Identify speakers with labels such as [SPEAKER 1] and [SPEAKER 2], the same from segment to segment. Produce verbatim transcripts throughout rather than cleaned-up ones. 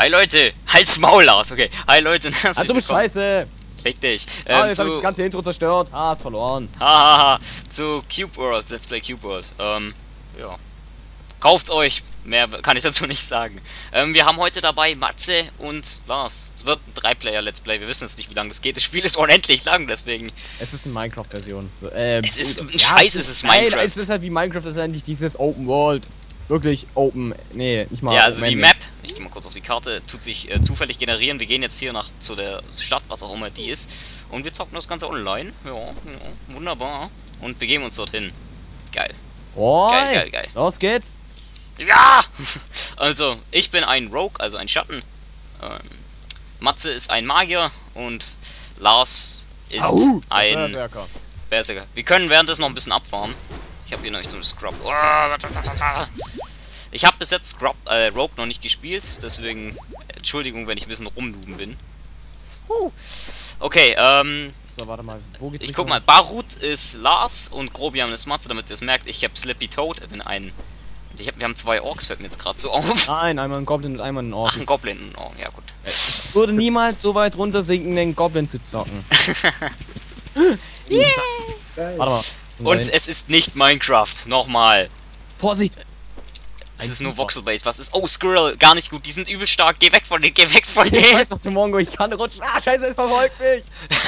[SPEAKER 1] Hi Leute, halt's Maul aus, okay. Hi Leute, und herzlich
[SPEAKER 2] Ah, du bist
[SPEAKER 1] willkommen.
[SPEAKER 2] scheiße!
[SPEAKER 1] Fick dich.
[SPEAKER 2] Ah,
[SPEAKER 1] Ähm,
[SPEAKER 2] jetzt
[SPEAKER 1] zu,
[SPEAKER 2] hab ich das ganze Intro zerstört. Ah, ist verloren.
[SPEAKER 1] hahaha, zu Cube World, Let's Play Cube World. Ähm, ja. Kauft's euch, mehr kann ich dazu nicht sagen. Ähm, wir haben heute dabei Matze und Lars. Es wird ein drei-Player-Let's Play, wir wissen jetzt nicht, wie lange das geht. Das Spiel ist unendlich lang, deswegen.
[SPEAKER 2] Es ist eine Minecraft-Version. Ähm,
[SPEAKER 1] Es ist ein
[SPEAKER 2] ja,
[SPEAKER 1] Scheiß, es ist Minecraft.
[SPEAKER 2] Nein, es ist halt wie Minecraft, das ist eigentlich dieses Open World. Wirklich open. Nee, nicht mal.
[SPEAKER 1] Ja, also die
[SPEAKER 2] Moment.
[SPEAKER 1] Map, ich geh mal kurz auf die Karte, tut sich äh, zufällig generieren. Wir gehen jetzt hier nach zu der Stadt, was auch immer die ist. Und wir zocken das Ganze online. Ja, ja, wunderbar. Und begeben uns dorthin. Geil.
[SPEAKER 2] Oh,
[SPEAKER 1] Geil, geil, geil.
[SPEAKER 2] Los geht's.
[SPEAKER 1] Ja! Also, ich bin ein Rogue, also ein Schatten. Ähm, Matze ist ein Magier und Lars ist
[SPEAKER 2] Au,
[SPEAKER 1] ein
[SPEAKER 2] Berserker.
[SPEAKER 1] Berserker. Wir können währenddessen noch ein bisschen abfahren. Ich habe hier noch nicht so ein Scrub. Ich habe bis jetzt Scrub, äh, Rogue noch nicht gespielt, deswegen Entschuldigung, wenn ich ein bisschen rumnuben bin. Huh. Okay, ähm,
[SPEAKER 2] So, warte mal, wo geht's?
[SPEAKER 1] ich guck mal, Barut ist Lars und Grobian ist Matze, damit ihr es merkt. Ich habe Slippy Toad, ich bin ein... Ich hab, wir haben zwei Orks, fällt mir jetzt gerade so auf.
[SPEAKER 2] Nein, einmal ein Goblin und einmal ein Ork.
[SPEAKER 1] Ach, ein Goblin. Oh, ja gut.
[SPEAKER 2] Ich würde niemals so weit runter sinken, den Goblin zu zocken.
[SPEAKER 1] Yeah.
[SPEAKER 2] Warte mal. zum
[SPEAKER 1] Und
[SPEAKER 2] Rein.
[SPEAKER 1] es ist nicht Minecraft. Nochmal.
[SPEAKER 2] Vorsicht!
[SPEAKER 1] Es ist nur Voxelbase. Was ist... Oh, Squirrel. Gar nicht gut. Die sind übel stark. Geh weg von denen. Geh weg von
[SPEAKER 2] Ich
[SPEAKER 1] denen.
[SPEAKER 2] weiß doch, der Mongo, ich kann rutschen. Ah, scheiße, es verfolgt mich!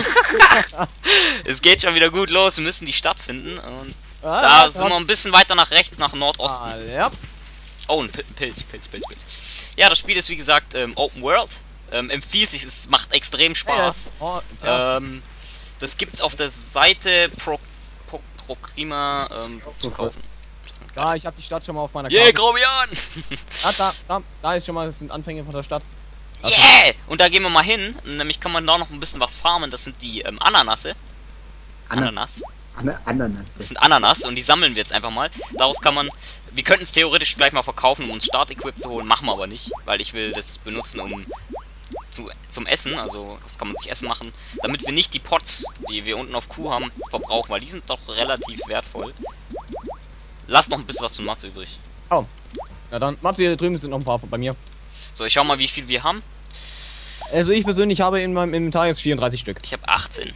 [SPEAKER 1] Es geht schon wieder gut los. Wir müssen die Stadt finden. Und
[SPEAKER 2] Ah,
[SPEAKER 1] da
[SPEAKER 2] ja,
[SPEAKER 1] sind wir ein bisschen weiter nach rechts, nach Nordosten.
[SPEAKER 2] Ah, ja.
[SPEAKER 1] Oh, ein Pi- Pilz, Pilz, Pilz, Pilz. Ja, das Spiel ist wie gesagt ähm, Open World. Ähm, empfiehlt sich. Es macht extrem Spaß.
[SPEAKER 2] Oh, ja.
[SPEAKER 1] Ähm, das gibt's auf der Seite Pro, Pro, Procrima ähm, zu kaufen.
[SPEAKER 2] Da, ich habe die Stadt schon mal auf meiner
[SPEAKER 1] Yeah,
[SPEAKER 2] Karte.
[SPEAKER 1] Grobian!
[SPEAKER 2] Ah, da, da, da ist schon mal, das sind Anfänge von der Stadt.
[SPEAKER 1] Yeah! Und da gehen wir mal hin. Nämlich kann man da noch ein bisschen was farmen. Das sind die ähm, Ananasse. Ananas.
[SPEAKER 3] Ana Ananas.
[SPEAKER 1] Das sind Ananas und die sammeln wir jetzt einfach mal. Daraus kann man... Wir könnten es theoretisch gleich mal verkaufen, um uns Start-Equip zu holen. Machen wir aber nicht. Weil ich will das benutzen, um... Zu, zum Essen, also das kann man sich Essen machen, damit wir nicht die Pots, die wir unten auf Q haben, verbrauchen, weil die sind doch relativ wertvoll. Lass noch ein bisschen was zum Matze übrig.
[SPEAKER 2] Oh. Na dann, Matze, hier drüben sind noch ein paar bei mir.
[SPEAKER 1] So, ich schau mal, wie viel wir haben.
[SPEAKER 2] Also ich persönlich habe in meinem Inventar jetzt vierunddreißig Stück.
[SPEAKER 1] Ich habe achtzehn.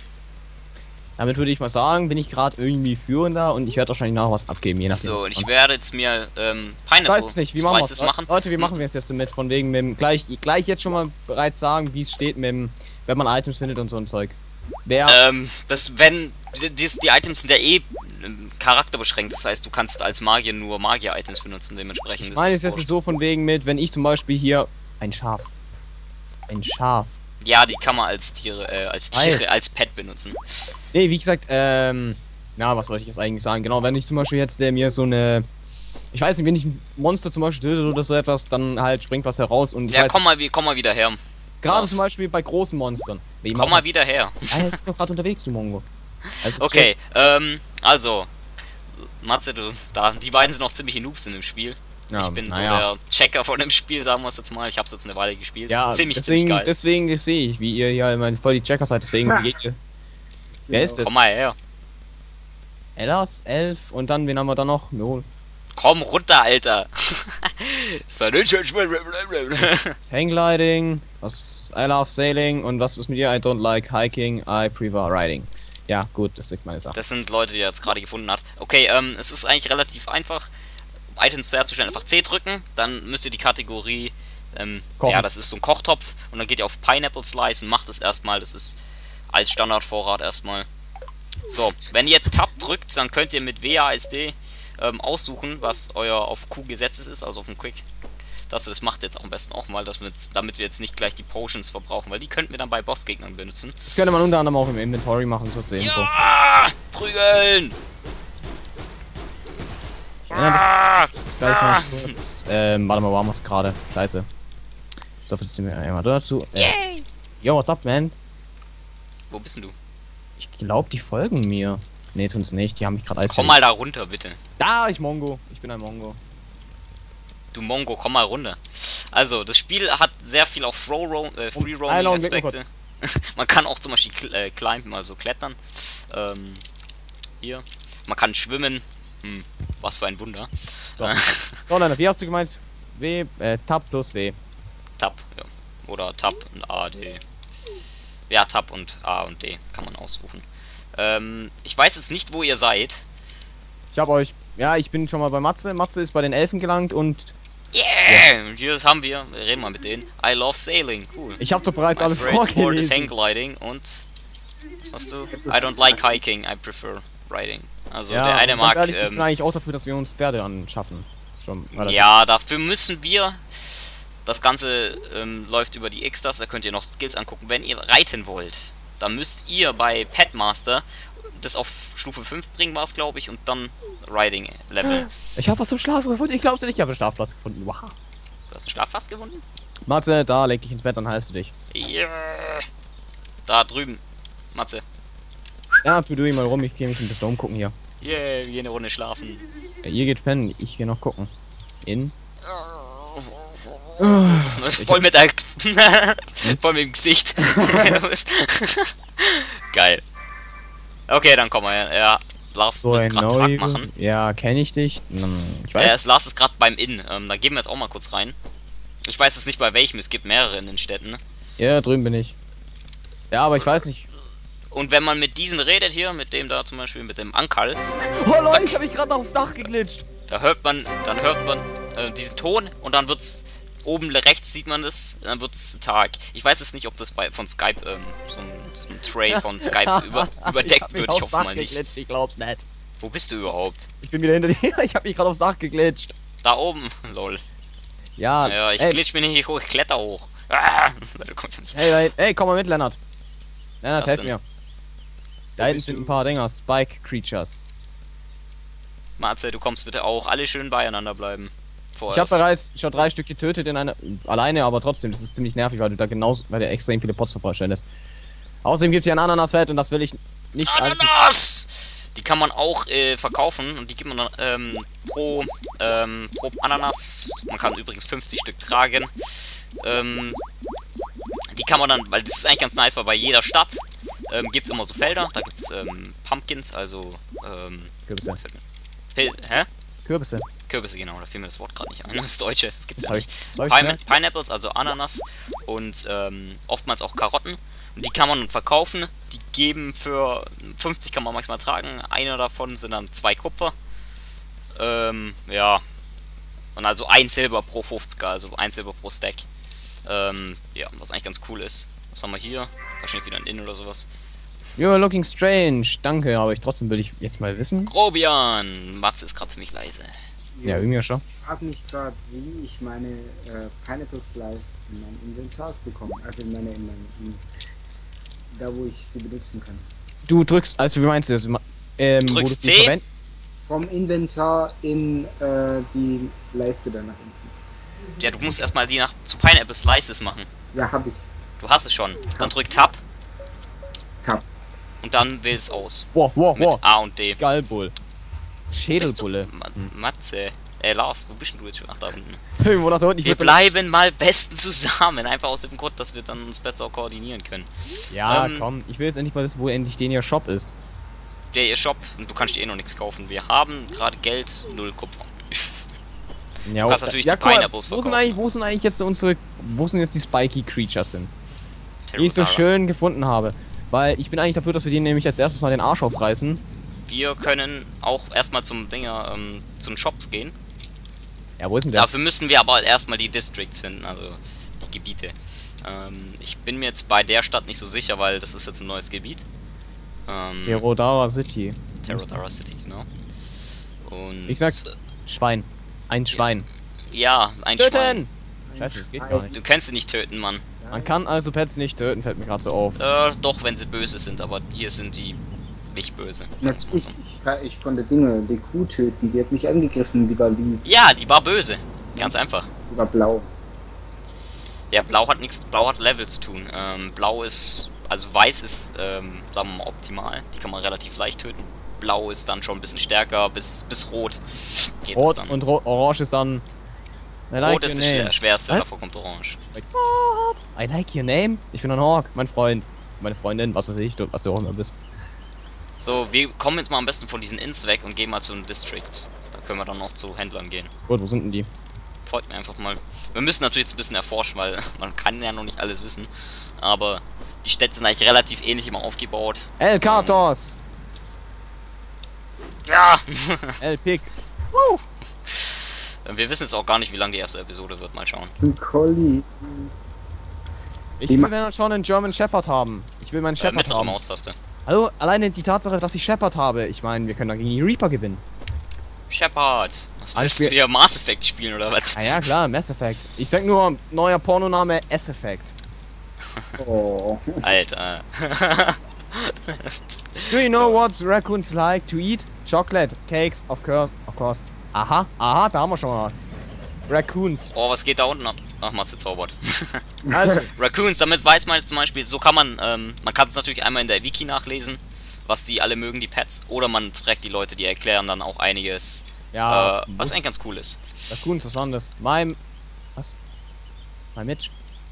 [SPEAKER 2] Damit würde ich mal sagen, bin ich gerade irgendwie führender und ich werde wahrscheinlich nachher was abgeben, je nachdem.
[SPEAKER 1] So, und ich werde jetzt mir ähm,
[SPEAKER 2] Ich
[SPEAKER 1] Pineapple
[SPEAKER 2] weiß es nicht, wie machen wir
[SPEAKER 1] Slices
[SPEAKER 2] es?
[SPEAKER 1] machen.
[SPEAKER 2] Leute, wie
[SPEAKER 1] Hm.
[SPEAKER 2] machen wir es jetzt damit? Von wegen mit dem, gleich, gleich jetzt schon mal bereits sagen, wie es steht mit dem, wenn man Items findet und so ein Zeug. Wer,
[SPEAKER 1] Ähm, das, wenn, die, die die Items sind ja eh ähm, charakterbeschränkt, das heißt, du kannst als Magier nur Magier-Items benutzen, dementsprechend
[SPEAKER 2] ich meine es
[SPEAKER 1] ist
[SPEAKER 2] jetzt
[SPEAKER 1] das
[SPEAKER 2] so von wegen mit, wenn ich zum Beispiel hier, ein Schaf. Ein Schaf.
[SPEAKER 1] Ja, die kann man als Tiere, äh, als
[SPEAKER 2] Geil.
[SPEAKER 1] Tiere, als Pet benutzen.
[SPEAKER 2] Nee, wie gesagt, ähm, na, was wollte ich jetzt eigentlich sagen? Genau, wenn ich zum Beispiel jetzt der mir so eine, ich weiß nicht, wenn ich ein Monster zum Beispiel töte oder so etwas, dann halt springt was heraus und ich
[SPEAKER 1] Ja,
[SPEAKER 2] weiß,
[SPEAKER 1] komm mal, wie- komm mal wieder her.
[SPEAKER 2] gerade
[SPEAKER 1] was?
[SPEAKER 2] zum Beispiel bei großen Monstern. Wie
[SPEAKER 1] Komm mal wieder her.
[SPEAKER 2] Ja, ich bin doch gerade unterwegs, du Mongo. Also,
[SPEAKER 1] Okay, ähm, also, Matze, du, da, die beiden sind noch ziemliche Noobs in dem Spiel.
[SPEAKER 2] Ja,
[SPEAKER 1] ich bin so
[SPEAKER 2] naja.
[SPEAKER 1] der Checker von dem Spiel, sagen wir es jetzt mal. Ich hab's jetzt eine Weile gespielt.
[SPEAKER 2] Ja,
[SPEAKER 1] ziemlich,
[SPEAKER 2] deswegen,
[SPEAKER 1] ziemlich geil.
[SPEAKER 2] deswegen das sehe ich, wie ihr hier immer voll die Checker seid, deswegen wie geht ihr? Wer ist das?
[SPEAKER 1] Komm mal her.
[SPEAKER 2] Ellas, Elf und dann, wen haben wir da noch? No.
[SPEAKER 1] Komm runter, Alter.
[SPEAKER 2] Hanggliding, was I love sailing und was ist mit dir? I don't like hiking, I prefer riding. Ja, gut, das ist meine Sache.
[SPEAKER 1] Das sind Leute, die er jetzt gerade gefunden hat. Okay, ähm, es ist eigentlich relativ einfach. Um Items zu herzustellen, einfach C drücken, dann müsst ihr die Kategorie, ähm,
[SPEAKER 2] Kochen.
[SPEAKER 1] ja, das ist so ein Kochtopf und dann geht ihr auf Pineapple Slice und macht das erstmal, das ist als Standardvorrat erstmal. So, wenn ihr jetzt Tab drückt, dann könnt ihr mit W A S D ähm, aussuchen, was euer auf Q gesetztes ist, also auf dem Quick. Das, das macht jetzt auch am besten auch mal, dass wir jetzt, damit wir jetzt nicht gleich die Potions verbrauchen, weil die könnten wir dann bei Bossgegnern benutzen.
[SPEAKER 2] Das könnte man unter anderem auch im Inventory machen, so zur Info.
[SPEAKER 1] Ja, prügeln!
[SPEAKER 2] Ja, das, das ist gleich mal kurz. Ähm, warte mal, wo haben wir es gerade? Scheiße. So, jetzt nehmen wir einmal dazu. Äh, yo, what's up, man?
[SPEAKER 1] Wo bist denn du?
[SPEAKER 2] Ich glaube, die folgen mir. Nee, tun's nicht, die haben mich gerade Eis.
[SPEAKER 1] Komm mal da runter, bitte.
[SPEAKER 2] Da, ich Mongo. Ich bin ein Mongo.
[SPEAKER 1] Du Mongo, komm mal runter. Also, das Spiel hat sehr viel auch Free Roam, äh, Free
[SPEAKER 2] Ein
[SPEAKER 1] Roaming
[SPEAKER 2] Augenblick,
[SPEAKER 1] Aspekte. Man kann auch zum Beispiel cl äh, climben, also klettern. Ähm, hier. Man kann schwimmen. Hm, was für ein Wunder.
[SPEAKER 2] So, so Leute, wie hast du gemeint? W, äh, Tab plus W.
[SPEAKER 1] Tab, ja. Oder Tab und A, D. Ja, Tab und A und D kann man aussuchen. Ähm, ich weiß jetzt nicht, wo ihr seid.
[SPEAKER 2] Ich hab euch. Ja, ich bin schon mal bei Matze. Matze ist bei den Elfen gelangt und.
[SPEAKER 1] Yeah! Ja. Hier haben wir. Wir reden mal mit denen. I love sailing. Cool.
[SPEAKER 2] Ich hab doch bereits
[SPEAKER 1] My
[SPEAKER 2] alles
[SPEAKER 1] favorite sport is
[SPEAKER 2] vorgelesen.
[SPEAKER 1] hang gliding und. Was machst du? I don't like hiking, I prefer riding. Also
[SPEAKER 2] Ja,
[SPEAKER 1] der eine
[SPEAKER 2] und ganz
[SPEAKER 1] mag.
[SPEAKER 2] ehrlich, ich
[SPEAKER 1] Ähm,
[SPEAKER 2] bin eigentlich auch dafür, dass wir uns Pferde anschaffen. Schon relativ.
[SPEAKER 1] ja, dafür müssen wir. Das Ganze ähm, läuft über die X-Das, da könnt ihr noch Skills angucken. Wenn ihr reiten wollt, dann müsst ihr bei Petmaster das auf Stufe fünf bringen, war es glaube ich, und dann Riding Level.
[SPEAKER 2] Ich habe was zum Schlafen gefunden. Ich glaub's nicht, ich habe einen Schlafplatz gefunden. Wow.
[SPEAKER 1] Du hast einen Schlafplatz gefunden?
[SPEAKER 2] Matze, da leg dich ins Bett, dann heilst du dich.
[SPEAKER 1] Yeah. Da drüben. Matze.
[SPEAKER 2] Ja, tu du ihn mal rum, ich geh mich ein bisschen umgucken hier.
[SPEAKER 1] Yeah, wir gehen eine Runde schlafen.
[SPEAKER 2] Ja, ihr geht pennen, ich geh noch gucken. In.
[SPEAKER 1] Voll mit der voll mit dem Gesicht. Geil. Okay, dann komm mal her. Ja, Lars
[SPEAKER 2] So
[SPEAKER 1] wird
[SPEAKER 2] ein
[SPEAKER 1] gerade Tag machen.
[SPEAKER 2] Ja, kenne ich dich. Hm, Ich
[SPEAKER 1] Ja,
[SPEAKER 2] weiß.
[SPEAKER 1] es Lars ist gerade beim Inn. Ähm, da gehen wir jetzt auch mal kurz rein. Ich weiß jetzt nicht bei welchem, es gibt mehrere in den Städten.
[SPEAKER 2] Ja, drüben bin ich. Ja, aber ich weiß nicht.
[SPEAKER 1] Und wenn man mit diesen redet hier, mit dem da zum Beispiel, mit dem Ankal,
[SPEAKER 2] Oh Leute,
[SPEAKER 1] Zack.
[SPEAKER 2] ich habe mich gerade aufs Dach geglitscht.
[SPEAKER 1] da hört man, dann hört man äh, diesen Ton und dann wird's oben rechts sieht man das, dann wird's Tag. Ich weiß jetzt nicht, ob das bei von Skype ähm, so, ein, so ein Tray von Skype über,
[SPEAKER 2] ich
[SPEAKER 1] überdeckt
[SPEAKER 2] hab mich
[SPEAKER 1] wird. Ich
[SPEAKER 2] aufs
[SPEAKER 1] hoffe
[SPEAKER 2] Dach
[SPEAKER 1] mal nicht.
[SPEAKER 2] geglitscht, ich glaub's nicht.
[SPEAKER 1] Wo bist du überhaupt?
[SPEAKER 2] Ich bin wieder hinter dir. Ich habe mich gerade aufs Dach geglitscht.
[SPEAKER 1] Da oben, lol.
[SPEAKER 2] Ja,
[SPEAKER 1] Ja, ich
[SPEAKER 2] ey,
[SPEAKER 1] glitsch mir nicht hoch, ich kletter hoch. Ah, du kommst ja nicht.
[SPEAKER 2] hey, hey, hey, komm mal mit, Lennart. Lennart,
[SPEAKER 1] Was
[SPEAKER 2] helf
[SPEAKER 1] denn?
[SPEAKER 2] mir. Da
[SPEAKER 1] Wo
[SPEAKER 2] hinten
[SPEAKER 1] bist
[SPEAKER 2] sind
[SPEAKER 1] du?
[SPEAKER 2] ein paar Dinger, Spike Creatures.
[SPEAKER 1] Matze, du kommst bitte auch. Alle schön beieinander bleiben.
[SPEAKER 2] Ich habe
[SPEAKER 1] Vorerst.
[SPEAKER 2] bereits schon drei Stück getötet in einer. Alleine, aber trotzdem, das ist ziemlich nervig, weil du da genauso, weil du extrem viele Pots vervollständigst. Außerdem gibt es hier ein Ananasfeld und das will ich nicht alles.
[SPEAKER 1] Ananas! Die kann man auch äh, verkaufen und die gibt man dann ähm, pro, ähm, pro Ananas. Man kann übrigens fünfzig Stück tragen. Ähm, die kann man dann, weil das ist eigentlich ganz nice, weil bei jeder Stadt ähm, gibt es immer so Felder. Da gibt es ähm, Pumpkins, also ähm,
[SPEAKER 2] Kürbisse.
[SPEAKER 1] was fällt mir? Pil hä?
[SPEAKER 2] Kürbisse.
[SPEAKER 1] Kürbisse, genau, da fiel mir das Wort gerade nicht ein. Das Deutsche, das gibt's
[SPEAKER 2] Das
[SPEAKER 1] ja
[SPEAKER 2] hab ich-
[SPEAKER 1] nicht.
[SPEAKER 2] das hab ich
[SPEAKER 1] Pine
[SPEAKER 2] gemerkt.
[SPEAKER 1] Pineapples, also Ananas und ähm, oftmals auch Karotten. Und die kann man verkaufen. Die geben für fünfzig kann man maximal tragen. Einer davon sind dann zwei Kupfer. Ähm, ja. Und also ein Silber pro fünfziger, also ein Silber pro Stack. Ähm, ja, was eigentlich ganz cool ist. Was haben wir hier? Wahrscheinlich wieder ein Inn oder sowas.
[SPEAKER 2] You're looking strange. Danke, aber ich trotzdem will ich jetzt mal wissen.
[SPEAKER 1] Grobian! Matze ist gerade ziemlich leise.
[SPEAKER 2] Ja, irgendwie schon.
[SPEAKER 3] Ich frage mich gerade, wie ich meine äh, Pineapple Slice in mein Inventar bekomme. Also in meine, in mein, in, da wo ich sie benutzen kann.
[SPEAKER 2] Du drückst, also wie meinst du das? Ähm,
[SPEAKER 1] Du
[SPEAKER 2] wo
[SPEAKER 1] drückst
[SPEAKER 2] du sie
[SPEAKER 1] C?
[SPEAKER 2] verwend-
[SPEAKER 3] Vom Inventar in äh, die Leiste da nach unten.
[SPEAKER 1] Ja, du musst erstmal die nach zu Pineapple Slices machen.
[SPEAKER 3] Ja, habe ich.
[SPEAKER 1] Du hast es schon. Dann drück Tab
[SPEAKER 3] Tab.
[SPEAKER 1] und dann wähl es aus.
[SPEAKER 2] Wow, wow,
[SPEAKER 1] Mit
[SPEAKER 2] wow.
[SPEAKER 1] A und D.
[SPEAKER 2] Skullbull.
[SPEAKER 1] Bist
[SPEAKER 2] Schädelbulle.
[SPEAKER 1] du- Ma Matze. Äh, Lars, wo bist denn du jetzt schon? Ach, da unten.
[SPEAKER 2] Irgendwo nach da unten. Ich
[SPEAKER 1] Wir
[SPEAKER 2] würd-
[SPEAKER 1] bleiben mal besten zusammen. Einfach aus dem Grund, dass wir dann uns besser koordinieren können.
[SPEAKER 2] Ja,
[SPEAKER 1] Ähm,
[SPEAKER 2] komm. Ich will jetzt endlich mal wissen, wo endlich den ihr Shop ist.
[SPEAKER 1] Der ihr Shop, und du kannst dir eh noch nichts kaufen. Wir haben gerade Geld, null Kupfer.
[SPEAKER 2] Ja,
[SPEAKER 1] kannst
[SPEAKER 2] oh,
[SPEAKER 1] natürlich
[SPEAKER 2] ja,
[SPEAKER 1] die
[SPEAKER 2] guck mal,
[SPEAKER 1] Pineapples
[SPEAKER 2] wo sind
[SPEAKER 1] verkaufen.
[SPEAKER 2] eigentlich, wo sind eigentlich jetzt unsere, wo sind jetzt die Spiky Creatures hin? Die ich so
[SPEAKER 1] Terradara.
[SPEAKER 2] schön gefunden habe. Weil ich bin eigentlich dafür, dass wir denen nämlich als erstes mal den Arsch aufreißen.
[SPEAKER 1] Wir können auch erstmal zum Dinger, ähm, zu den Shops gehen.
[SPEAKER 2] Ja, wo ist denn der?
[SPEAKER 1] Dafür müssen wir aber erstmal die Districts finden, also die Gebiete. Ähm, ich bin mir jetzt bei der Stadt nicht so sicher, weil das ist jetzt ein neues Gebiet. Ähm,
[SPEAKER 2] Terrodara City.
[SPEAKER 1] Terradara City, genau. Und
[SPEAKER 2] Ich sag's. Schwein. Ein Schwein.
[SPEAKER 1] ja, ein Schwein.
[SPEAKER 2] Töten! Scheiße, das geht gar nicht.
[SPEAKER 1] Du kannst sie nicht töten, Mann.
[SPEAKER 2] Man kann also Pets nicht töten, fällt mir gerade so auf.
[SPEAKER 1] Äh, doch, wenn sie böse sind, aber hier sind die nicht böse.
[SPEAKER 3] Ja,
[SPEAKER 1] Sagen wir's mal
[SPEAKER 3] ich,
[SPEAKER 1] so.
[SPEAKER 3] ich, kann- ich konnte Dinge, die Kuh töten, die hat mich angegriffen, die war lieb,
[SPEAKER 1] Ja, die war böse. Ganz einfach.
[SPEAKER 3] die war blau.
[SPEAKER 1] Ja, Blau hat nichts, Blau hat Level zu tun. Ähm, Blau ist, also Weiß ist, ähm, sagen wir mal, optimal. Die kann man relativ leicht töten. Blau ist dann schon ein bisschen stärker, bis, bis Rot geht es
[SPEAKER 2] Rot
[SPEAKER 1] dann.
[SPEAKER 2] und Ro Orange ist dann. I like
[SPEAKER 1] Rot ist
[SPEAKER 2] your
[SPEAKER 1] das
[SPEAKER 2] name.
[SPEAKER 1] schwer- schwerste,
[SPEAKER 2] Was?
[SPEAKER 1] davor kommt Orange.
[SPEAKER 2] Like, what? I like your name. Ich bin ein Hawk, mein Freund. Meine Freundin, was weiß ich, du- was du auch immer bist.
[SPEAKER 1] So, wir kommen jetzt mal am besten von diesen Inns weg und gehen mal zu den Districts. Da können wir dann noch zu Händlern gehen.
[SPEAKER 2] Gut, wo sind denn die?
[SPEAKER 1] folgt mir einfach mal. Wir müssen natürlich jetzt ein bisschen erforschen, weil man kann ja noch nicht alles wissen. Aber die Städte sind eigentlich relativ ähnlich immer aufgebaut.
[SPEAKER 2] El Cartos!
[SPEAKER 1] Ja!
[SPEAKER 2] El Pic.
[SPEAKER 1] Wir wissen jetzt auch gar nicht, wie lang die erste Episode wird. Mal schauen.
[SPEAKER 3] Zum Collie.
[SPEAKER 2] Ich
[SPEAKER 3] Die
[SPEAKER 2] will
[SPEAKER 3] ma-
[SPEAKER 2] dann schon einen German Shepherd haben. Ich will meinen
[SPEAKER 1] Äh,
[SPEAKER 2] Shepherd
[SPEAKER 1] mittlere
[SPEAKER 2] haben.
[SPEAKER 1] Maustaste.
[SPEAKER 2] Also, alleine die Tatsache, dass ich Shepherd habe. Ich meine, wir können da gegen die Reaper gewinnen.
[SPEAKER 1] Shepard. Was
[SPEAKER 2] Alles
[SPEAKER 1] willst du
[SPEAKER 2] wir-
[SPEAKER 1] hier Mass Effect spielen oder was?
[SPEAKER 2] Ah ja, klar, Mass Effect. Ich sag nur, neuer Pornoname S-Effect.
[SPEAKER 3] Oh.
[SPEAKER 1] Alter.
[SPEAKER 2] Do you know what raccoons like to eat? Chocolate, cakes, of course, of course. Aha, aha, da haben wir schon mal was. Raccoons.
[SPEAKER 1] Oh, was geht da unten ab? Ach, Matze zaubert.
[SPEAKER 2] Also,
[SPEAKER 1] Raccoons, damit weiß man jetzt zum Beispiel, so kann man, ähm, man kann es natürlich einmal in der Wiki nachlesen, was die alle mögen, die Pets, oder man fragt die Leute, die erklären dann auch einiges,
[SPEAKER 2] ja,
[SPEAKER 1] äh, was eigentlich ganz cool ist.
[SPEAKER 2] Raccoons, was anderes. Mein. Was? Mein Mitch.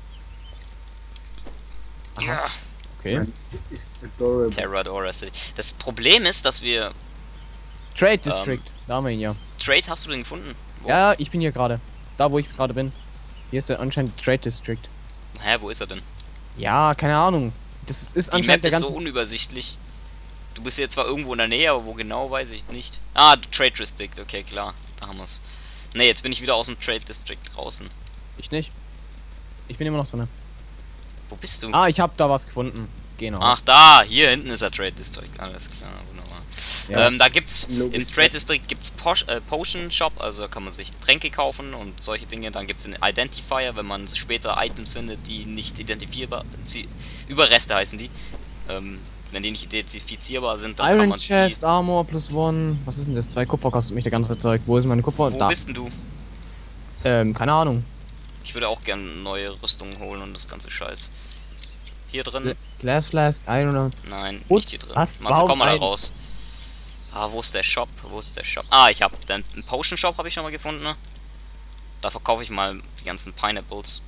[SPEAKER 2] Aha,
[SPEAKER 1] Ja.
[SPEAKER 2] okay.
[SPEAKER 3] Man ist adorable.
[SPEAKER 1] Terradora City. Das Problem ist, dass wir,
[SPEAKER 2] Trade District. Da haben wir ihn ja.
[SPEAKER 1] Trade, hast du den gefunden? Wo?
[SPEAKER 2] Ja, ich bin hier gerade. Da, wo ich gerade bin. Hier ist der anscheinend Trade District.
[SPEAKER 1] Hä, wo ist er denn?
[SPEAKER 2] Ja, keine Ahnung. Das ist
[SPEAKER 1] Die
[SPEAKER 2] anscheinend
[SPEAKER 1] Map
[SPEAKER 2] der
[SPEAKER 1] ist so
[SPEAKER 2] ganze...
[SPEAKER 1] unübersichtlich. Du bist jetzt zwar irgendwo in der Nähe, aber wo genau, weiß ich nicht. Ah, Trade District, okay, klar. Da haben wir's. Ne, jetzt bin ich wieder aus dem Trade District draußen.
[SPEAKER 2] Ich nicht. Ich bin immer noch drin.
[SPEAKER 1] Wo bist du?
[SPEAKER 2] Ah, ich habe da was gefunden. Genau.
[SPEAKER 1] Ach, da, hier hinten ist der Trade District. Alles klar, wunderbar.
[SPEAKER 2] Ja.
[SPEAKER 1] Ähm, da gibt's,
[SPEAKER 3] Logisch.
[SPEAKER 1] im Trade District gibt's Posh, äh, Potion Shop, also da kann man sich Tränke kaufen und solche Dinge. Dann gibt's den Identifier, wenn man später Items findet, die nicht identifizierbar, sie, Überreste heißen die. Ähm, wenn die nicht identifizierbar sind, dann kann
[SPEAKER 2] Iron
[SPEAKER 1] man
[SPEAKER 2] Chest, Armor plus one. Was ist denn das? Zwei Kupfer kostet mich der ganze Zeug. Wo ist meine Kupfer?
[SPEAKER 1] die... Wo
[SPEAKER 2] Da.
[SPEAKER 1] bist denn du?
[SPEAKER 2] Ähm, keine Ahnung.
[SPEAKER 1] Ich würde auch gerne neue Rüstungen holen und das ganze Scheiß. Hier drin?
[SPEAKER 2] Glass Flask, I don't know.
[SPEAKER 1] Nein,
[SPEAKER 2] Und?
[SPEAKER 1] nicht hier drin.
[SPEAKER 2] Was?
[SPEAKER 1] Matze,
[SPEAKER 2] Warum
[SPEAKER 1] komm mal da
[SPEAKER 2] ein-
[SPEAKER 1] raus. Ah, wo ist der Shop? Wo ist der Shop? Ah, ich hab den einen Potion Shop habe ich schon mal gefunden. Ne? Da verkaufe ich mal die ganzen Pineapples.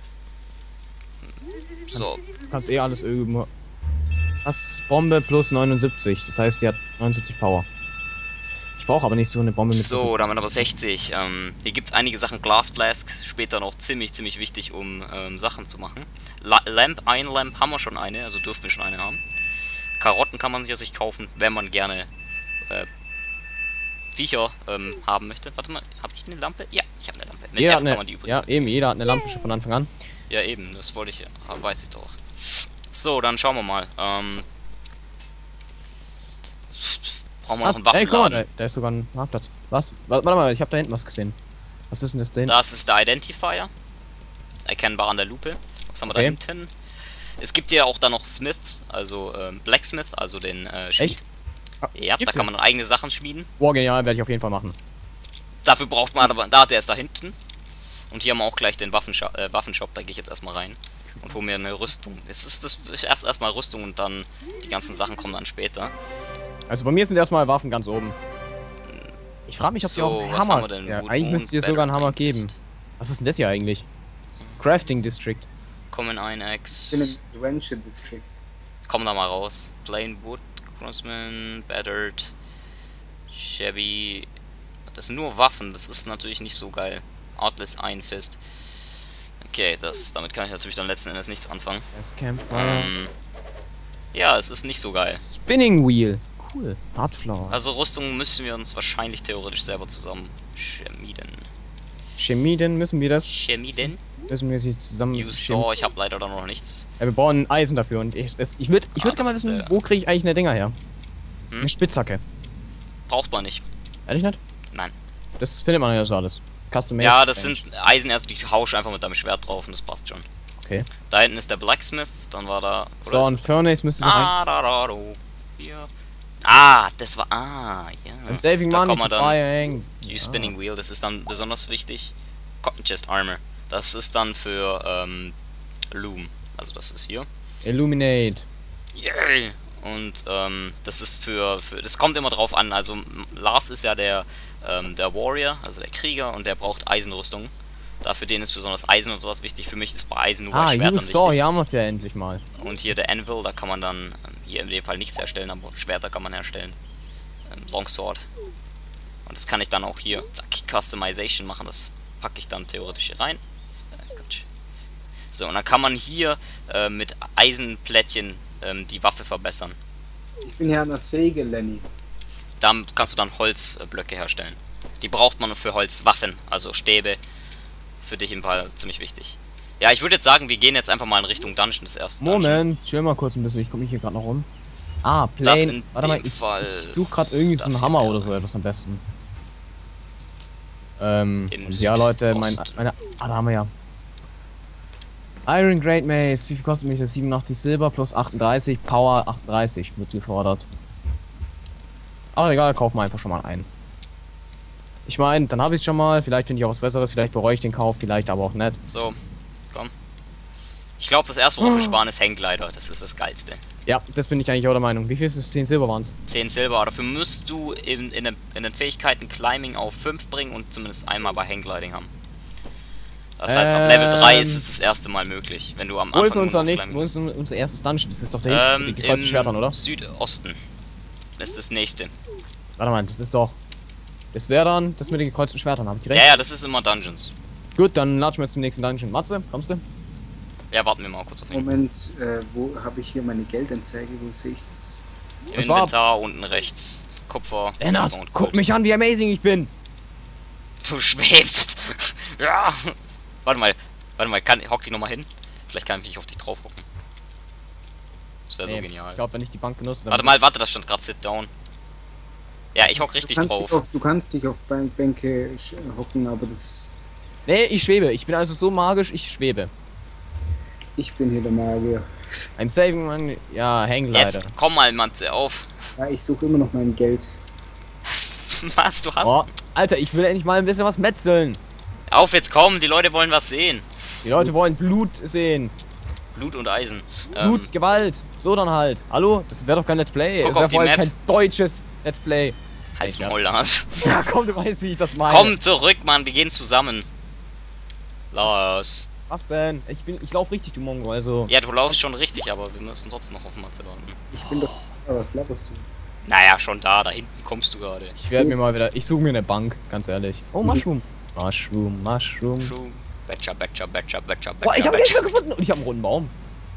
[SPEAKER 1] So,
[SPEAKER 2] Du kannst eh alles irgendwo. Was? Bombe plus neunundsiebzig. Das heißt, sie hat neunundsiebzig Power. Ich brauche aber nicht so eine Bombe mit.
[SPEAKER 1] so, da haben wir aber sechzig. Ähm, hier gibt es einige Sachen, Glass Flasks, später noch ziemlich, ziemlich wichtig, um ähm, Sachen zu machen. La Lamp, ein Lamp haben wir schon eine, also dürften wir schon eine haben. Karotten kann man sich ja sich kaufen, wenn man gerne äh, Viecher ähm, haben möchte. Warte mal, habe ich eine Lampe? Ja, ich habe eine Lampe. Mit
[SPEAKER 2] Jeder
[SPEAKER 1] F
[SPEAKER 2] hat
[SPEAKER 1] kann
[SPEAKER 2] eine,
[SPEAKER 1] man die übrigens.
[SPEAKER 2] ja, eben, jeder hat eine Lampe schon von Anfang an.
[SPEAKER 1] Ja, eben, das wollte ich ja, ah, weiß ich doch. So, dann schauen wir mal. Ähm, brauchen wir noch einen
[SPEAKER 2] Ah, ey, guck mal,
[SPEAKER 1] Waffenladen.
[SPEAKER 2] da, da ist sogar ein Marktplatz. Was? Warte mal, ich habe da hinten was gesehen. Was ist denn das da hinten?
[SPEAKER 1] Das ist der Identifier. Erkennbar an der Lupe. Was haben wir
[SPEAKER 2] Okay.
[SPEAKER 1] da hinten? Es gibt ja auch da noch Smiths, also ähm, Blacksmith, also den äh, Schmied.
[SPEAKER 2] Echt?
[SPEAKER 1] Ja, da
[SPEAKER 2] Gibt's
[SPEAKER 1] kann
[SPEAKER 2] den?
[SPEAKER 1] man eigene Sachen schmieden.
[SPEAKER 2] Boah, genial, werde ich auf jeden Fall machen.
[SPEAKER 1] Dafür braucht man aber, da, der ist da hinten. Und hier haben wir auch gleich den Waffenshop, äh, Waffenshop, da gehe ich jetzt erstmal rein. Und hole mir eine Rüstung. Es ist das erst erstmal Rüstung und dann die ganzen Sachen kommen dann später.
[SPEAKER 2] Also bei mir sind erstmal Waffen ganz oben. Ich frage mich, ob die
[SPEAKER 1] So,
[SPEAKER 2] auch einen
[SPEAKER 1] was
[SPEAKER 2] Hammer.
[SPEAKER 1] haben wir denn?
[SPEAKER 2] Ja,
[SPEAKER 1] Wood
[SPEAKER 2] eigentlich
[SPEAKER 1] Bone,
[SPEAKER 2] müsste dir
[SPEAKER 1] Battle
[SPEAKER 2] sogar einen Hammer
[SPEAKER 1] Iron
[SPEAKER 2] geben.
[SPEAKER 1] Fist.
[SPEAKER 2] Was ist denn das hier eigentlich? Crafting District.
[SPEAKER 1] Kommen ein
[SPEAKER 3] Ich bin
[SPEAKER 1] Axe.
[SPEAKER 3] im Adventure District.
[SPEAKER 1] Komm da mal raus. Plain Wood, Crossman, Battered, Shabby. Das sind nur Waffen, das ist natürlich nicht so geil. Artless Iron Fist. Okay, das, damit kann ich natürlich dann letzten Endes nichts anfangen.
[SPEAKER 2] Das Campfire.
[SPEAKER 1] Ähm, ja, es ist nicht so geil.
[SPEAKER 2] Spinning Wheel. Cool. Hardflower.
[SPEAKER 1] Also Rüstung müssen wir uns wahrscheinlich theoretisch selber zusammen schmieden.
[SPEAKER 2] Chemien müssen wir das?
[SPEAKER 1] Schmieden?
[SPEAKER 2] Müssen wir sie zusammen.
[SPEAKER 1] Use
[SPEAKER 2] chem-
[SPEAKER 1] Saw, ich habe leider da noch nichts.
[SPEAKER 2] Ja, wir brauchen Eisen dafür und ich, es, ich würde ich
[SPEAKER 1] Ah,
[SPEAKER 2] würd gerne mal
[SPEAKER 1] das ist
[SPEAKER 2] wissen,
[SPEAKER 1] der-
[SPEAKER 2] wo kriege ich eigentlich eine Dinger her?
[SPEAKER 1] Hm?
[SPEAKER 2] Eine Spitzhacke.
[SPEAKER 1] Braucht man nicht.
[SPEAKER 2] Ehrlich nicht?
[SPEAKER 1] Nein.
[SPEAKER 2] Das findet man ja so alles. Custom Made.
[SPEAKER 1] Ja, das sind Eisen, also die hausch einfach mit deinem Schwert drauf und das passt schon.
[SPEAKER 2] Okay.
[SPEAKER 1] Da hinten ist der Blacksmith, dann war da...
[SPEAKER 2] So,
[SPEAKER 1] oder
[SPEAKER 2] und
[SPEAKER 1] ist das-
[SPEAKER 2] Furnace müsste so
[SPEAKER 1] Ah,
[SPEAKER 2] rein.
[SPEAKER 1] da, da, da, hier. Ah, das war... Ah, ja.
[SPEAKER 2] And saving
[SPEAKER 1] Da
[SPEAKER 2] money
[SPEAKER 1] kann
[SPEAKER 2] to
[SPEAKER 1] man dann...
[SPEAKER 2] buying.
[SPEAKER 1] Die Spinning Wheel, das ist dann besonders wichtig. Cotton Chest Armor. Das ist dann für ähm, Loom. Also das ist hier.
[SPEAKER 2] Illuminate.
[SPEAKER 1] Yay! Und ähm, das ist für, für... Das kommt immer drauf an. Also M- Lars ist ja der, ähm, der Warrior, also der Krieger, und der braucht Eisenrüstung. Da für den ist besonders Eisen und sowas wichtig. Für mich ist bei Eisen nur bei
[SPEAKER 2] Ah,
[SPEAKER 1] Schwertern
[SPEAKER 2] Use Saw,
[SPEAKER 1] wichtig.
[SPEAKER 2] hier haben wir es ja endlich mal.
[SPEAKER 1] Und hier der Anvil, da kann man dann, ähm, hier in dem Fall nichts herstellen, aber Schwerter kann man herstellen. Ähm, Longsword. Und das kann ich dann auch hier, zack, Customization machen, das packe ich dann theoretisch hier rein. Äh, Quatsch. So, und dann kann man hier äh, mit Eisenplättchen ähm, die Waffe verbessern.
[SPEAKER 3] Ich bin ja an der Säge, Lenny.
[SPEAKER 1] Dann kannst du dann Holzblöcke herstellen. Die braucht man für Holzwaffen, also Stäbe. Für dich im Fall ziemlich wichtig. Ja, ich würde jetzt sagen, wir gehen jetzt einfach mal in Richtung Dungeon des ersten.
[SPEAKER 2] Moment, chill mal kurz ein bisschen, ich komme mich hier gerade noch rum. Ah,
[SPEAKER 1] Das
[SPEAKER 2] Plane.
[SPEAKER 1] in
[SPEAKER 2] Warte mal,
[SPEAKER 1] dem
[SPEAKER 2] ich,
[SPEAKER 1] Fall
[SPEAKER 2] ich suche gerade irgendwie so
[SPEAKER 1] das
[SPEAKER 2] einen
[SPEAKER 1] hier
[SPEAKER 2] Hammer
[SPEAKER 1] wäre.
[SPEAKER 2] oder so etwas am besten. Ähm,
[SPEAKER 1] Im
[SPEAKER 2] und ja Leute, mein,
[SPEAKER 1] Südost.
[SPEAKER 2] meine, ah, da haben wir ja. Iron Great Mace, wie viel kostet mich das? siebenundachtzig Silber plus achtunddreißig, Power achtunddreißig wird gefordert. Aber egal, kaufen wir einfach schon mal ein. Ich meine, dann habe ich es schon mal, vielleicht finde ich auch was Besseres, vielleicht bereue ich den Kauf, vielleicht aber auch nicht.
[SPEAKER 1] So, komm. Ich glaube, das erste, worauf wir sparen, ist Hangglider. Das ist das Geilste.
[SPEAKER 2] Ja, das bin ich eigentlich auch der Meinung. Wie viel ist es? zehn Silber waren es?
[SPEAKER 1] zehn Silber, aber dafür musst du in, in, den, in den Fähigkeiten Climbing auf fünf bringen und zumindest einmal bei Hanggliding haben. Das heißt, ab Level drei ist es das erste Mal möglich, wenn du am
[SPEAKER 2] Wo ist
[SPEAKER 1] Anfang
[SPEAKER 2] unser
[SPEAKER 1] nur
[SPEAKER 2] nächstes,
[SPEAKER 1] Climbing-
[SPEAKER 2] wo ist unser erstes Dungeon? Das ist doch der
[SPEAKER 1] Ähm,
[SPEAKER 2] hinten, die gekreuzten
[SPEAKER 1] im
[SPEAKER 2] Schwertern, oder?
[SPEAKER 1] Südosten. Das ist das nächste.
[SPEAKER 2] Warte mal, das ist doch... Das wäre dann das mit den gekreuzten Schwertern, hab ich recht?
[SPEAKER 1] Ja, ja, das ist immer Dungeons.
[SPEAKER 2] Gut, dann latschen wir jetzt zum nächsten Dungeon. Matze, kommst du?
[SPEAKER 1] Ja, warten wir mal kurz auf ihn.
[SPEAKER 3] Moment, äh, wo habe ich hier meine Geldanzeige? Wo sehe ich das?
[SPEAKER 1] Im
[SPEAKER 2] Und zwar-
[SPEAKER 1] Inventar unten rechts. Kupfer,
[SPEAKER 2] Lennart,
[SPEAKER 1] Silber und
[SPEAKER 2] guck
[SPEAKER 1] Gold.
[SPEAKER 2] mich an, wie amazing ich bin!
[SPEAKER 1] Du schwebst. Ja. Warte mal, warte mal, kann, hock dich nochmal hin. Vielleicht kann ich mich auf dich drauf hocken. Das wäre so
[SPEAKER 2] Nee,
[SPEAKER 1] genial.
[SPEAKER 2] Ich glaube, wenn ich die Bank benutze, dann...
[SPEAKER 1] Warte mal, warte, da stand gerade Sit Down. Ja, ich hock richtig
[SPEAKER 3] du, kannst
[SPEAKER 1] drauf.
[SPEAKER 3] dich auf, du kannst dich auf Bank Bänke sch- hocken, aber das...
[SPEAKER 2] Nee, ich schwebe. Ich bin also so magisch, ich schwebe.
[SPEAKER 3] Ich bin hier der Magier.
[SPEAKER 2] I'm saving man... Ja, Hangglider.
[SPEAKER 1] Jetzt komm mal, Matze, auf.
[SPEAKER 3] Ja, ich suche immer noch mein Geld.
[SPEAKER 1] Was, du hast...
[SPEAKER 2] Oh, Alter, ich will endlich mal ein bisschen was metzeln.
[SPEAKER 1] Auf, jetzt komm, die Leute wollen was sehen.
[SPEAKER 2] Die Leute wollen Blut sehen.
[SPEAKER 1] Blut und Eisen.
[SPEAKER 2] Blut,
[SPEAKER 1] Ähm,
[SPEAKER 2] Gewalt. So dann halt. Hallo? Das wäre doch kein Let's Play.
[SPEAKER 1] Guck
[SPEAKER 2] Das wäre
[SPEAKER 1] auf die
[SPEAKER 2] vor allem
[SPEAKER 1] Map.
[SPEAKER 2] kein deutsches Let's Play.
[SPEAKER 1] Halt's
[SPEAKER 2] Ey,
[SPEAKER 1] Maul, Lars.
[SPEAKER 2] Ja, komm, du weißt, wie ich das meine.
[SPEAKER 1] Komm zurück, Mann, wir gehen zusammen. Lars.
[SPEAKER 2] Was denn? Ich bin, ich lauf richtig, du Mongo, also...
[SPEAKER 1] Ja, du laufst schon richtig, aber wir müssen trotzdem noch auf Matze warten.
[SPEAKER 3] Ich bin doch... Ah, was laberst du?
[SPEAKER 1] Naja, schon da, da hinten kommst du gerade.
[SPEAKER 2] Ich werde mir mal wieder... Ich suche mir eine Bank, ganz ehrlich. Oh, Mushroom. Mushroom, Mushroom.
[SPEAKER 1] True. Betcha, betcha, betcha, betcha, betcha.
[SPEAKER 2] Boah, ich habe
[SPEAKER 1] betcha.
[SPEAKER 2] nicht mehr gefunden. Und ich habe einen roten Baum.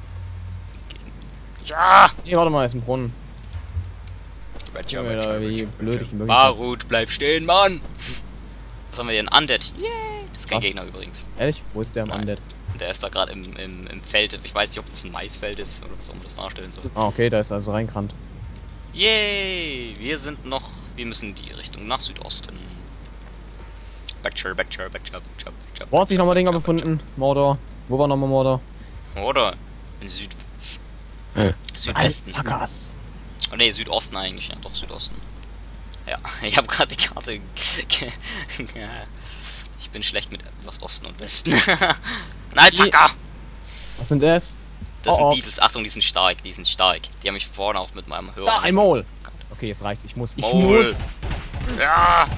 [SPEAKER 1] Ja!
[SPEAKER 2] Nee, warte mal, ist ein Brunnen.
[SPEAKER 1] Betcha,
[SPEAKER 2] Junge,
[SPEAKER 1] betcha,
[SPEAKER 2] da, wie
[SPEAKER 1] betcha,
[SPEAKER 2] blöd ich
[SPEAKER 1] betcha.
[SPEAKER 2] ihn wirklich...
[SPEAKER 1] Barut, bleib stehen, Mann! Was haben wir denn? Undead. Yay! Das ist kein
[SPEAKER 2] Was?
[SPEAKER 1] Gegner übrigens.
[SPEAKER 2] Ehrlich? Wo ist der im
[SPEAKER 1] Nein.
[SPEAKER 2] Undead?
[SPEAKER 1] Der ist da gerade im, im, im Feld. Ich weiß nicht, ob das ein Maisfeld ist oder was auch immer das darstellen soll.
[SPEAKER 2] Ah, okay, da ist also reingerannt.
[SPEAKER 1] Yay! Wir sind noch. Wir müssen die Richtung nach Südosten. Betcher, Betcher, Betcher, Betcher, Betcher.
[SPEAKER 2] Wo hat sich nochmal Dinger befunden? Mordor. Wo war nochmal Mordor?
[SPEAKER 1] Oder? In Süd.
[SPEAKER 2] Äh.
[SPEAKER 1] Südwesten.
[SPEAKER 2] Alpacas.
[SPEAKER 1] Oh ne, Südosten eigentlich. Ja, doch Südosten. Ja, ich habe gerade die Karte. ge- ja. Ich bin schlecht mit was Osten und Westen. Ein Alpaka!
[SPEAKER 2] Was sind das?
[SPEAKER 1] Das
[SPEAKER 2] Oh,
[SPEAKER 1] sind
[SPEAKER 2] oh.
[SPEAKER 1] Beatles. Achtung, die sind stark. Die sind stark. Die haben mich vorne auch mit meinem Hörer.
[SPEAKER 2] Da, ein Maul. Okay, jetzt reicht's. Ich muss. Ich
[SPEAKER 1] Maul.
[SPEAKER 2] muss.
[SPEAKER 1] Ja!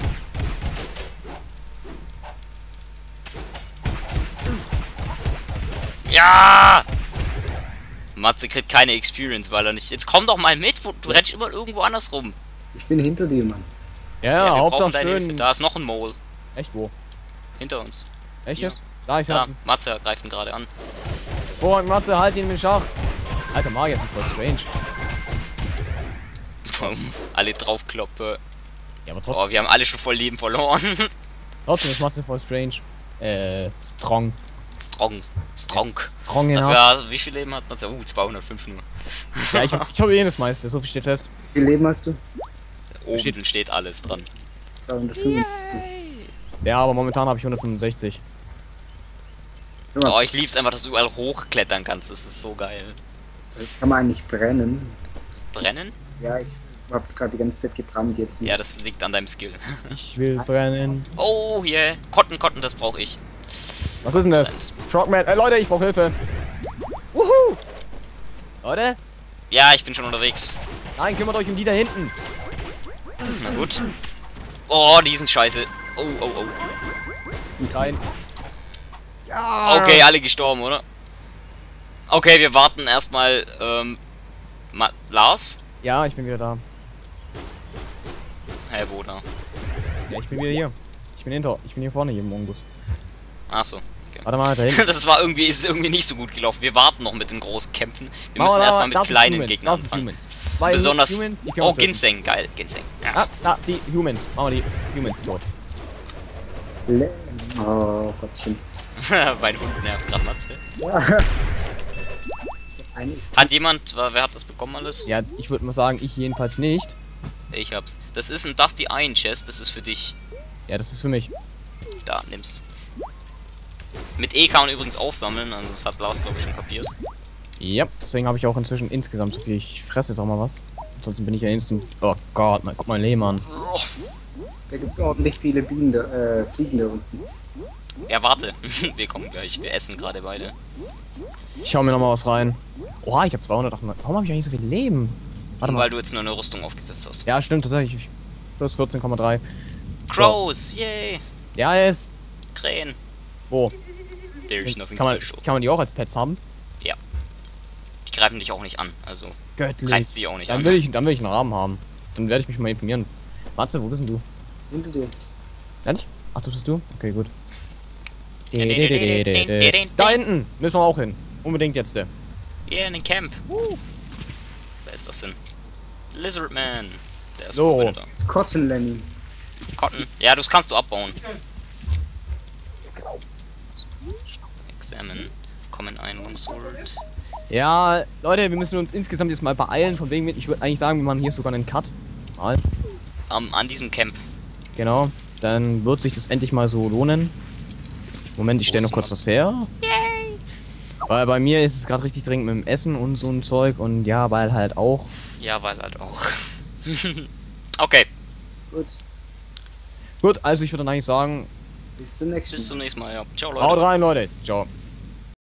[SPEAKER 1] Ja! Matze kriegt keine Experience, weil er nicht. Jetzt komm doch mal mit, wo- du rennst immer irgendwo anders rum.
[SPEAKER 3] Ich bin hinter dir, Mann.
[SPEAKER 2] Ja,
[SPEAKER 1] Ja, wir
[SPEAKER 2] Hauptsache
[SPEAKER 1] brauchen deine Hilfe.
[SPEAKER 2] schön.
[SPEAKER 1] Da ist noch ein Mole.
[SPEAKER 2] Echt wo?
[SPEAKER 1] Hinter uns.
[SPEAKER 2] Echt
[SPEAKER 1] Ja.
[SPEAKER 2] jetzt? Da ist
[SPEAKER 1] Ja,
[SPEAKER 2] er.
[SPEAKER 1] Matze greift ihn gerade an.
[SPEAKER 2] Vorrang Matze, halt ihn mit Schach. Alter, Magier sind voll strange.
[SPEAKER 1] Alle draufkloppe.
[SPEAKER 2] Ja, aber
[SPEAKER 1] Oh,
[SPEAKER 2] trotzdem,
[SPEAKER 1] wir haben alle schon voll Leben verloren.
[SPEAKER 2] trotzdem ist Matze voll strange. Äh, strong.
[SPEAKER 1] Strong. Strong.
[SPEAKER 2] Strong enough.
[SPEAKER 1] Dafür, wie viel Leben hat Matze? Uh, zweihundertfünf nur.
[SPEAKER 2] Ja, ich hab, ich hab eh das meiste, so viel steht fest.
[SPEAKER 3] Wie viel Leben hast du?
[SPEAKER 1] Oben
[SPEAKER 2] Steht-
[SPEAKER 1] steht alles dran.
[SPEAKER 3] zweihundertfünfundsiebzig.
[SPEAKER 2] Ja, aber momentan habe ich hundertfünfundsechzig.
[SPEAKER 3] Sag mal,
[SPEAKER 1] Oh, ich lieb's einfach, dass du überall hochklettern kannst. Das ist so geil.
[SPEAKER 3] kann man eigentlich brennen?
[SPEAKER 1] Brennen?
[SPEAKER 3] Ja, ich hab gerade die ganze Zeit gebrannt jetzt.
[SPEAKER 1] Ja, das liegt an deinem Skill.
[SPEAKER 2] Ich will brennen.
[SPEAKER 1] Oh, yeah. Cotton, Cotton, das brauche ich.
[SPEAKER 2] Was ist denn das? Frogman. Äh, Leute, ich brauche Hilfe. Wuhu! Leute?
[SPEAKER 1] Ja, ich bin schon unterwegs.
[SPEAKER 2] Nein, kümmert euch um die da hinten.
[SPEAKER 1] Na gut. Oh, die sind scheiße. Oh, oh, oh.
[SPEAKER 2] Kein. Ja!
[SPEAKER 1] Okay, alle gestorben, oder? Okay, wir warten erstmal, ähm, Ma Lars?
[SPEAKER 2] Ja, ich bin wieder da.
[SPEAKER 1] Hä, wo da?
[SPEAKER 2] Ja, ich bin wieder hier. Ich Ich bin hinter. Ich bin hier vorne hier im Mongus.
[SPEAKER 1] Achso. Okay.
[SPEAKER 2] Warte mal, da hinten.
[SPEAKER 1] Das war irgendwie, ist irgendwie nicht so gut gelaufen. Wir warten noch mit den großen Kämpfen. Wir
[SPEAKER 2] Mauer,
[SPEAKER 1] müssen
[SPEAKER 2] da,
[SPEAKER 1] erstmal mit
[SPEAKER 2] da sind
[SPEAKER 1] kleinen
[SPEAKER 2] Humans,
[SPEAKER 1] Gegnern
[SPEAKER 2] da sind
[SPEAKER 1] anfangen.
[SPEAKER 2] Humans. Zwei
[SPEAKER 1] Besonders.
[SPEAKER 2] Humans, die können wir
[SPEAKER 1] Oh,
[SPEAKER 2] töten.
[SPEAKER 1] Ginseng, geil, Ginseng. Ja.
[SPEAKER 2] Ah, ah, die Humans. Machen wir die Humans tot.
[SPEAKER 3] Le oh Gottchen.
[SPEAKER 1] Mein Hund nervt gerade Matze.
[SPEAKER 3] Eine X
[SPEAKER 1] Hat jemand, wer hat das bekommen alles?
[SPEAKER 2] Ja, ich würde mal sagen, ich jedenfalls nicht.
[SPEAKER 1] Ich hab's. Das ist ein Dusty Iron Chest, das ist für dich.
[SPEAKER 2] Ja, das ist für mich.
[SPEAKER 1] Da, nimm's. Mit E kann man übrigens aufsammeln, also das hat Lars glaube ich schon kapiert.
[SPEAKER 2] Ja, deswegen habe ich auch inzwischen insgesamt so viel. Ich fresse jetzt auch mal was. Ansonsten bin ich ja instant. Oh Gott, mein, guck mal Leben an.
[SPEAKER 1] Oh.
[SPEAKER 3] Da gibt's ordentlich viele Bienen, da, äh, Fliegen da unten.
[SPEAKER 1] Ja, warte. Wir kommen gleich. Wir essen gerade beide.
[SPEAKER 2] Ich schau mir noch mal was rein. Oha, ich habe zweihundertachtundneunzig. Warum habe ich eigentlich so viel Leben? Warte mal.
[SPEAKER 1] Weil du jetzt nur eine Rüstung aufgesetzt hast.
[SPEAKER 2] Ja, stimmt, tatsächlich. Plus vierzehn Komma drei.
[SPEAKER 1] Crows, yay!
[SPEAKER 2] Ja, es.
[SPEAKER 1] Krähen.
[SPEAKER 2] Wo?
[SPEAKER 1] There's nothing
[SPEAKER 2] Kann man,
[SPEAKER 1] special.
[SPEAKER 2] kann man die auch als Pets haben?
[SPEAKER 1] Ja. Die greifen dich auch nicht an, also
[SPEAKER 2] Göttlich.
[SPEAKER 1] greift sie auch nicht
[SPEAKER 2] Dann
[SPEAKER 1] an.
[SPEAKER 2] will ich, dann will ich einen Rahmen haben. Dann werde ich mich mal informieren. Matze, wo bist denn du?
[SPEAKER 3] Hinter dir.
[SPEAKER 2] Ehrlich? Ach, das bist du? Okay, gut.
[SPEAKER 1] Ding.
[SPEAKER 2] Da hinten müssen wir auch hin. Unbedingt jetzt. Der.
[SPEAKER 1] Yeah, in den Camp. Uh. Wer ist das denn? Lizardman. Der ist
[SPEAKER 2] So.
[SPEAKER 1] so. Da.
[SPEAKER 3] Das Cotton Lenny.
[SPEAKER 1] Cotton. Ja, das kannst du abbauen. Examine. Common Iron Sword.
[SPEAKER 2] Ja, Leute, wir müssen uns insgesamt jetzt mal beeilen. Von wegen mit, ich würde eigentlich sagen, wir machen hier sogar einen Cut. Mal.
[SPEAKER 1] Um, an diesem Camp.
[SPEAKER 2] Genau. Dann wird sich das endlich mal so lohnen. Moment, ich stelle noch kurz was her. Yay! Weil bei mir ist es gerade richtig dringend mit dem Essen und so ein Zeug. Und ja, weil halt auch.
[SPEAKER 1] Ja, weil halt auch. Okay.
[SPEAKER 3] Gut.
[SPEAKER 2] Gut, also ich würde dann eigentlich sagen,
[SPEAKER 3] Bis zum nächsten Mal.
[SPEAKER 1] Bis zum nächsten Mal, ja. Ciao, Leute.
[SPEAKER 2] haut rein, Leute. Ciao.